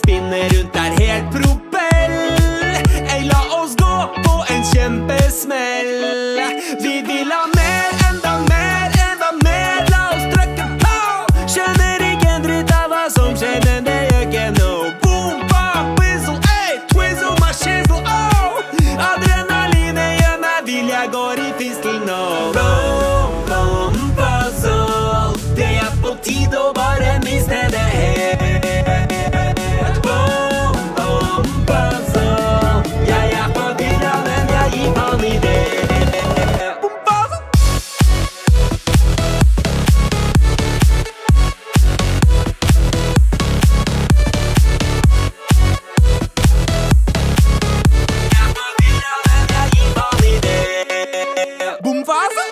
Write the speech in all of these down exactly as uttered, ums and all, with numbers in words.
spinner rundt er helt propell. Ei, la oss gå på en kjempesmell. Vi vil ha mer, enda mer, enda mer. La oss trykke på. Skjønner ikke en dritt av hva som skjer, men det gjør ikke noe. Boom, bam, whistle, ey, twizzle my shizzle, oh. Adrenalinet gjør meg vill, jeg går i fistel nå. Boom, boom, puzzle. Det er på tide å bare miste det helt. Boom, boom, puzzle. Jeg er forvirra, men jeg gir faen i det. Boom, puzzle. Jeg er forvirra, men jeg gir faen i det. Boom, puzzle.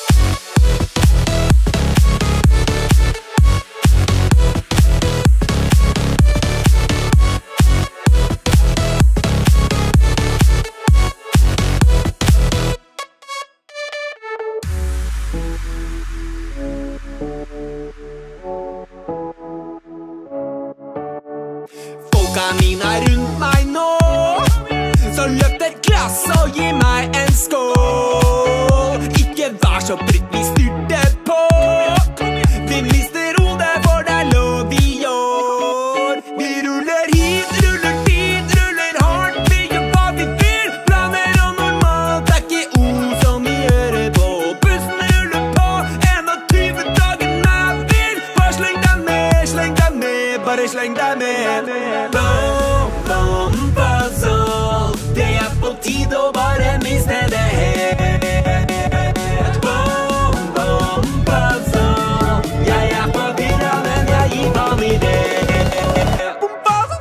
Folka mine er rundt meg nå, så løp et glass og gi meg en skål. Ikke vær så prytt, vi styrter på. Vi mister hodet, for det er lov i år. Vi ruller hit, ruller dit, ruller hardt. Vi gjør hva vi vil, planer og normalt. Det er ikke ord som vi hører på. Bussen ruller på, tjueen dagen er vill. Bare sleng deg med, sleng deg med, bare sleng deg med. Boom, boom, puzzle. Det er på tide å bare miste det helt. Boom, boom, puzzle. Jeg er forvirra, men jeg gir faen i det. Boom, puzzle.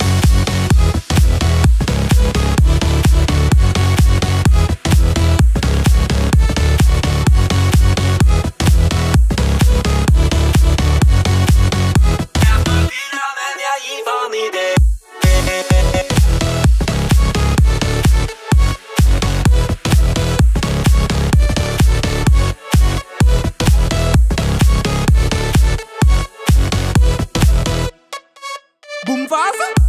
Jeg er forvirra, men jeg gir faen i det. Boom, puzzle.